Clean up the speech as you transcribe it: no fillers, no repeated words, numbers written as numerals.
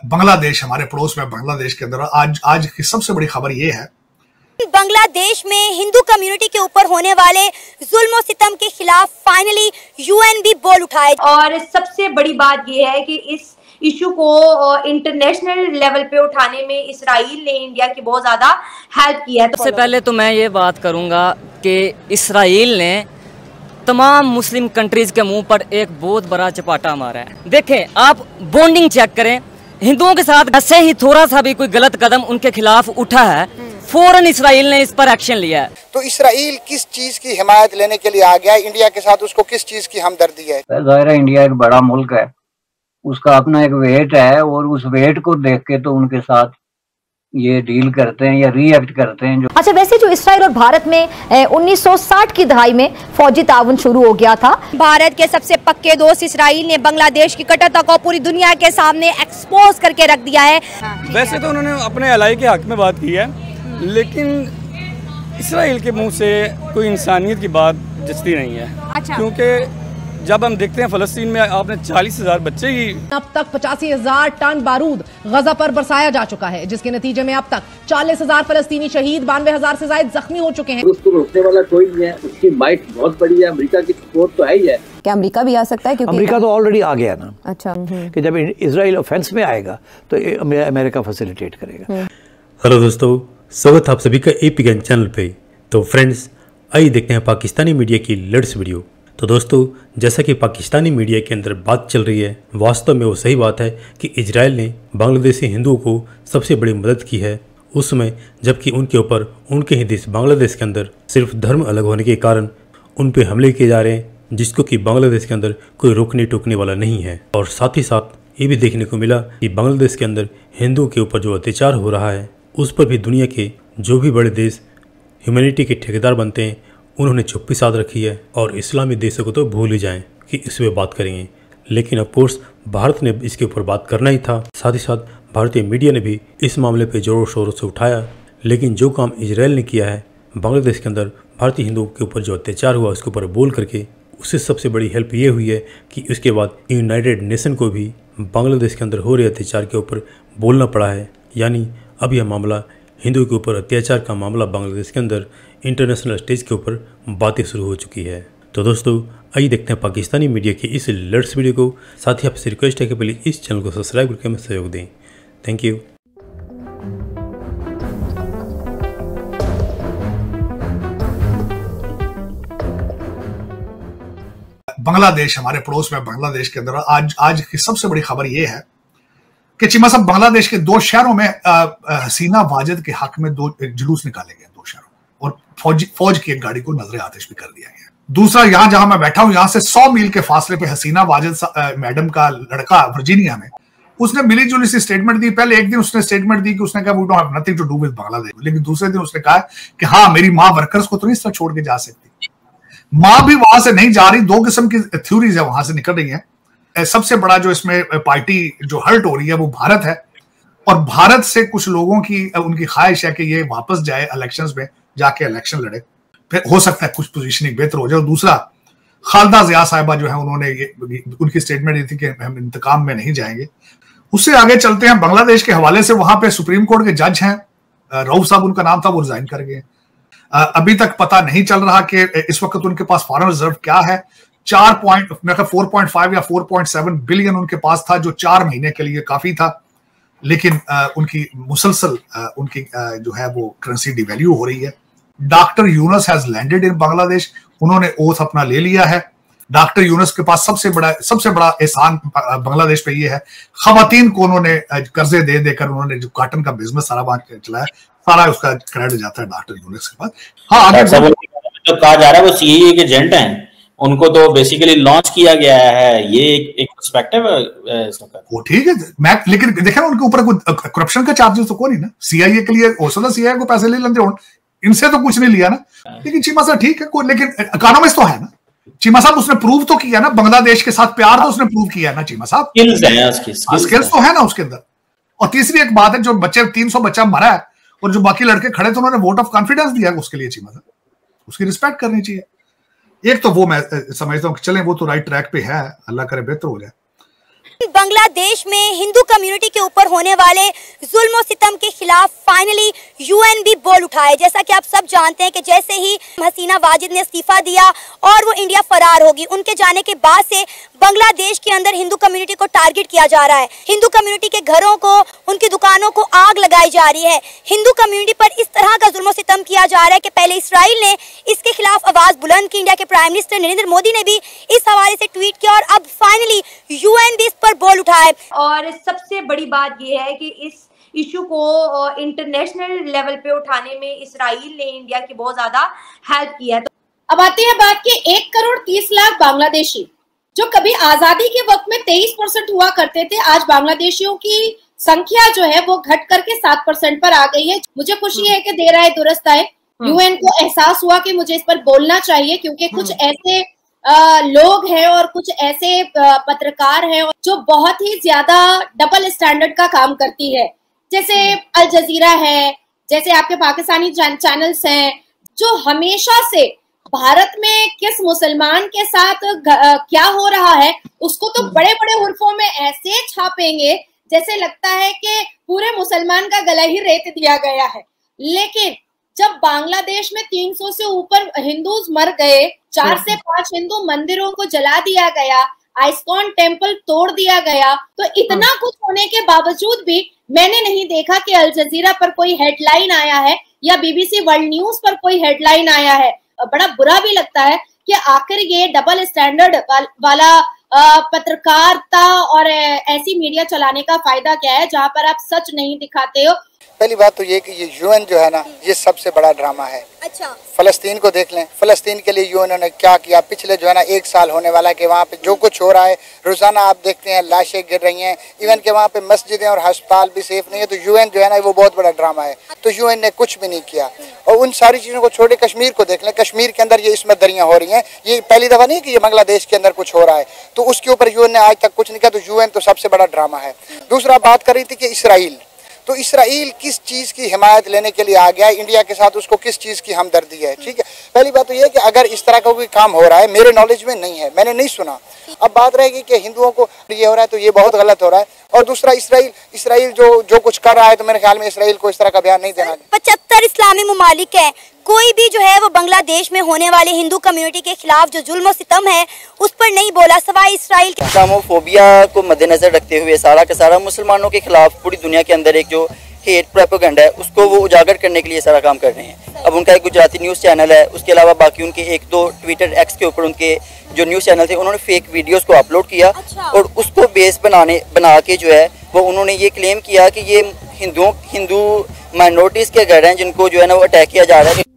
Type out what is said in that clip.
बांग्लादेश, हमारे पड़ोस में बांग्लादेश के अंदर आज की सबसे बड़ी खबर ये है, बांग्लादेश में हिंदू कम्युनिटी के ऊपर होने वाले जुल्म और सितम के खिलाफ फाइनली यूएन भी बोल उठाए। और सबसे बड़ी बात यह है कि इस इशू को इंटरनेशनल लेवल पे उठाने में इसराइल ने इंडिया की बहुत ज्यादा हेल्प किया है। सबसे पहले तो मैं ये बात करूंगा कि इसराइल ने तमाम मुस्लिम कंट्रीज के मुंह पर एक बहुत बड़ा चपाटा मारा है। देखें, आप बॉन्डिंग चेक करें, हिंदुओं के साथ ऐसे ही थोड़ा सा भी कोई गलत कदम उनके खिलाफ उठा है, फौरन इसराइल ने इस पर एक्शन लिया है। तो इसराइल किस चीज की हिमायत लेने के लिए आ गया है इंडिया के साथ? उसको किस चीज की हमदर्दी है? जाहिर है इंडिया एक बड़ा मुल्क है, उसका अपना एक वेट है और उस वेट को देख के तो उनके साथ ये डील करते हैं या रिएक्ट करते हैं। अच्छा, वैसे जो इसराइल और भारत में 1960 की दहाई में फौजी ताउन शुरू हो गया था। भारत के सबसे पक्के दोस्त इसराइल ने बांग्लादेश की कट्टरता को पूरी दुनिया के सामने एक्सपोज करके रख दिया है। वैसे तो उन्होंने अपने अलाई के हक में बात की है, लेकिन इसराइल के मुंह से कोई इंसानियत की बात जचती नहीं है। अच्छा। क्योंकि जब हम देखते हैं फ़लस्तीन में आपने 40,000 बच्चे ही, अब तक 85,000 टन बारूद गजा पर बरसाया जा चुका है, जिसके नतीजे में अब तक 40,000 फलस्तीनी शहीद, 92,000 से ज्यादा जख्मी हो चुके हैं। उसको रोकने वाला कोई नहीं है, उसकी माइट बहुत बड़ी है, अमेरिका की सपोर्ट तो है ही है। क्या अमेरिका भी आ सकता है? क्योंकि अमेरिका तो ऑलरेडी आ गया ना। अच्छा। कि जब इजराइल ऑफेंस में आएगा तो अमेरिका फैसिलिटेट करेगा। हेलो दोस्तों, स्वागत है आप सभी का एपी गन चैनल पे। तो फ्रेंड्स, आइए देखते हैं पाकिस्तानी मीडिया की लेटेस्ट वीडियो। तो दोस्तों, जैसा कि पाकिस्तानी मीडिया के अंदर बात चल रही है, वास्तव में वो सही बात है कि इजराइल ने बांग्लादेशी हिंदुओं को सबसे बड़ी मदद की है उस समय, जबकि उनके ऊपर उनके ही देश बांग्लादेश के अंदर सिर्फ धर्म अलग होने के कारण उन पे हमले किए जा रहे हैं, जिसको कि बांग्लादेश के अंदर कोई रोकने टोकने वाला नहीं है। और साथ ही साथ ये भी देखने को मिला कि बांग्लादेश के अंदर हिंदुओं के ऊपर जो अत्याचार हो रहा है, उस पर भी दुनिया के जो भी बड़े देश ह्यूमैनिटी के ठेकेदार बनते हैं, उन्होंने चुप्पी साध रखी है और इस्लामी देशों को तो भूल ही जाएं कि इस पर बात करेंगे। लेकिन ऑफ कोर्स भारत ने इसके ऊपर बात करना ही था। साथ ही साथ भारतीय मीडिया ने भी इस मामले पे जोरों शोरों से उठाया। लेकिन जो काम इजराइल ने किया है बांग्लादेश के अंदर भारतीय हिंदुओं के ऊपर जो अत्याचार हुआ उसके ऊपर बोल करके, उससे सबसे बड़ी हेल्प ये हुई है कि उसके बाद यूनाइटेड नेशन को भी बांग्लादेश के अंदर हो रहे अत्याचार के ऊपर बोलना पड़ा है। यानी अब यह मामला हिंदुओं के ऊपर अत्याचार का मामला बांग्लादेश के अंदर इंटरनेशनल स्टेज के ऊपर बातें शुरू हो चुकी है। तो दोस्तों, आइए देखते हैं पाकिस्तानी मीडिया की इस लेटेस्ट वीडियो को। साथ ही आपसे रिक्वेस्ट है कि प्लीज़ इस चैनल को सब्सक्राइब करके हमें सहयोग दें। Thank you. बांग्लादेश, हमारे पड़ोस में बांग्लादेश के अंदर आज की सबसे बड़ी खबर ये है कि चीमा साहब, बांग्लादेश के 2 शहरों में हसीना वाजिद के हक में 2 जुलूस निकाले गए 2 शहरों, और फौज की एक गाड़ी को नजर आतिश भी कर दिया गया। दूसरा, यहां जहां मैं बैठा हूं, यहां से 100 मील के फासले पे हसीना वाजिद मैडम का लड़का वर्जीनिया में, उसने मिली जुली सी स्टेटमेंट दी। पहले एक दिन उसने स्टेटमेंट दी कि उसने कहा we don't have nothing to do with Bangladesh, लेकिन दूसरे दिन उसने कहा कि हाँ, मेरी माँ वर्कर्स को तो नहीं इस तरह छोड़ के जा सकती। माँ भी वहां से नहीं जा रही। 2 किस्म की थ्योरीज है वहां से निकल रही है। सबसे बड़ा जो इसमें पार्टी जो हर्ट हो रही है वो भारत है, और भारत से कुछ लोगों की उनकी ख्वाहिश है कि ये वापस जाए इलेक्शंस में, जाके इलेक्शन लड़े, फिर हो सकता है कुछ पोजीशनिंग बेहतर हो जाए। और दूसरा, खालदा जिया साहिबा जो है, उन्होंने उनकी स्टेटमेंट दी थी कि हम इंतकाम में नहीं जाएंगे। उससे आगे चलते हैं बांग्लादेश के हवाले से। वहां पे सुप्रीम कोर्ट के जज हैं, रऊफ साहब उनका नाम था, वो रिजाइन कर गए। अभी तक पता नहीं चल रहा कि इस वक्त उनके पास फॉरेन रिजर्व क्या है। 4.5 या 4.7 बिलियन उनके पास था, जो 4 महीने के लिए काफी था। लेकिन उनकी मुसलसल उनकी जो है वो करेंसी डिवैल्यू हो रही है। Doctor Yunus has landed in Bangladesh, उन्होंने ओथ अपना ले लिया है। डॉक्टर यूनुस के पास सबसे बड़ा एहसान बांग्लादेश पे ये है, खवातीन को उन्होंने कर्जे दे देकर उन्होंने जो कॉटन का बिजनेस सारा वहां चलाया, सारा उसका क्रेडिट जाता है डॉक्टर यूनुस के पास। हाँ, आगे जो कहा जा रहा है वो सीआईए के एजेंट हैं, उनको तो बेसिकली लॉन्च किया गया है। ये एक पर्सपेक्टिव है इसका। वो ठीक है, मैं लेकिन देखे ना उनके ऊपर कोई करप्शन का चार्जेस तो कोई नहीं ना। सीआईए के लिए हो सकता है सीआईए को पैसे ले लेते हो, इनसे तो कुछ नहीं लिया ना। लेकिन चीमा साहब ठीक है, लेकिन इकोनॉमिस्ट तो है ना चीमा साहब, उसने प्रूव तो किया ना, बांग्लादेश के साथ प्यार तो उसने प्रूव किया ना चीमा साहब। स्किल्स तो है ना उसके अंदर। और तीसरी एक बात है, जो बच्चे 300 बच्चा मरा है और जो बाकी लड़के खड़े थे, उन्होंने वोट ऑफ कॉन्फिडेंस दिया उसके लिए चीमा साहब, उसकी रिस्पेक्ट करनी चाहिए। एक तो वो मैं समझता हूँ कि चलें वो तो राइट ट्रैक पे है, अल्लाह करे बेहतर हो जाए। बांग्लादेश में हिंदू कम्युनिटी के ऊपर होने वाले जुल्म और सितम के खिलाफ फाइनली यूएन भी बोल उठाए। जैसा कि आप सब जानते हैं कि जैसे ही हसीना वाजिद ने इस्तीफा दिया और वो इंडिया फरार होगी, उनके जाने के बाद से बांग्लादेश के अंदर हिंदू कम्युनिटी को टारगेट किया जा रहा है। हिंदू कम्युनिटी के घरों को, उनकी दुकानों को आग लगाई जा रही है। हिंदू कम्युनिटी पर इस तरह का जुल्म और सितम किया जा रहा है कि पहले इसराइल ने इसके खिलाफ आवाज बुलंद की। इंडिया के प्राइम मिनिस्टर नरेंद्र मोदी ने भी इस हवाले से ट्वीट किया और अब फाइनली यूएन भी इस पर बोल उठाए। और सबसे बड़ी बात यह है कि इस इशू को इंटरनेशनल लेवल पे उठाने में इसराइल ने इंडिया की बहुत ज्यादा हेल्प की है। अब आती है बात कि 1,30,00,000 बांग्लादेशी जो कभी आजादी के वक्त में 23% हुआ करते थे, आज बांग्लादेशियों की संख्या जो है वो घट करके 7% पर आ गई है। मुझे खुशी है कि देर आए दुरुस्त आए। यूएन को एहसास हुआ कि मुझे इस पर बोलना चाहिए, क्योंकि कुछ ऐसे लोग हैं और कुछ ऐसे पत्रकार हैं जो बहुत ही ज्यादा डबल स्टैंडर्ड का काम करती है, जैसे अल जजीरा है, जैसे आपके पाकिस्तानी चैनल्स हैं, जो हमेशा से भारत में किस मुसलमान के साथ क्या हो रहा है उसको तो बड़े बड़े हुर्फों में ऐसे छापेंगे जैसे लगता है कि पूरे मुसलमान का गला ही रेत दिया गया है। लेकिन जब बांग्लादेश में 300 से ऊपर हिंदूज मर गए, 4 से 5 हिंदू मंदिरों को जला दिया गया, आइस्कॉन टेम्पल तोड़ दिया गया, तो इतना कुछ होने के बावजूद भी मैंने नहीं देखा कि अल जजीरा पर कोई हेडलाइन आया है या बीबीसी वर्ल्ड न्यूज पर कोई हेडलाइन आया है। बड़ा बुरा भी लगता है कि आखिर ये डबल स्टैंडर्ड वाला पत्रकारिता और ऐसी मीडिया चलाने का फायदा क्या है जहां पर आप सच नहीं दिखाते हो। पहली बात तो ये कि ये यूएन जो है ना, ये सबसे बड़ा ड्रामा है। अच्छा, फलस्तीन को देख लें, फलस्तीन के लिए यूएन ने क्या किया। पिछले जो है ना 1 साल होने वाला है कि वहाँ पे जो कुछ हो रहा है, रोजाना आप देखते हैं लाशें गिर रही हैं, इवन के वहाँ पे मस्जिदें और अस्पताल भी सेफ नहीं है। तो यूएन जो है ना वो बहुत बड़ा ड्रामा है। तो यूएन ने कुछ भी नहीं किया। और उन सारी चीजों को छोड़े कश्मीर को देख लें, कश्मीर के अंदर ये इसमें दरियां हो रही हैं। ये पहली दफा नहीं कि ये बांग्लादेश के अंदर कुछ हो रहा है, तो उसके ऊपर यूएन ने आज तक कुछ नहीं किया। तो यूएन तो सबसे बड़ा ड्रामा है। दूसरा बात कर रही थी कि इसराइल, तो इसराइल किस चीज़ की हिमायत लेने के लिए आ गया है इंडिया के साथ, उसको किस चीज़ की हमदर्दी है। ठीक है, पहली बात तो ये है कि अगर इस तरह का कोई काम हो रहा है, मेरे नॉलेज में नहीं है, मैंने नहीं सुना। अब बात रहेगी कि हिंदुओं को ये हो रहा है तो ये बहुत गलत हो रहा है। और दूसरा इसराइल जो कुछ कर रहा है, तो मेरे ख्याल में इसराइल को इस तरह का बयान नहीं देना। 75 इस्लामी मुमालिक है, कोई भी जो है वो बांग्लादेश में होने वाले हिंदू कम्युनिटी के खिलाफ जो जुल्म और सितम है उस पर नहीं बोला, सवाए इसराइल के। इस्लामोफोबिया को मद्देनजर रखते हुए सारा का सारा मुसलमानों के खिलाफ पूरी दुनिया के अंदर एक जो हेट प्रोपेगेंडा है उसको वो उजागर करने के लिए सारा काम कर रहे हैं। अब उनका एक गुजराती न्यूज़ चैनल है, उसके अलावा बाकी उनके 1-2 ट्विटर एक्स के ऊपर उनके जो न्यूज़ चैनल थे उन्होंने फेक वीडियोस को अपलोड किया। और उसको बेस बना के जो है वो उन्होंने ये क्लेम किया कि ये हिंदू माइनॉरिटीज़ के घर हैं जिनको जो है ना वो अटैक किया जा रहा है।